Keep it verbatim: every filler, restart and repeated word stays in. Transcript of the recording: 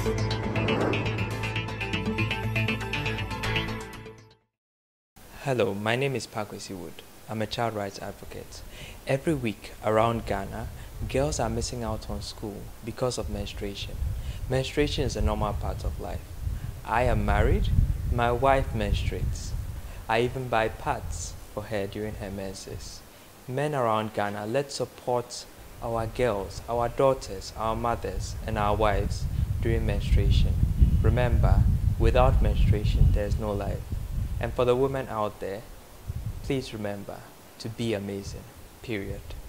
Hello, my name is Pakwesi Wood. I'm a child rights advocate. Every week around Ghana, girls are missing out on school because of menstruation. Menstruation is a normal part of life. I am married, my wife menstruates. I even buy pads for her during her menses. Men around Ghana, let's support our girls, our daughters, our mothers, and our wives during menstruation. Remember, without menstruation, there's no life. And for the women out there, please remember to be amazing, period.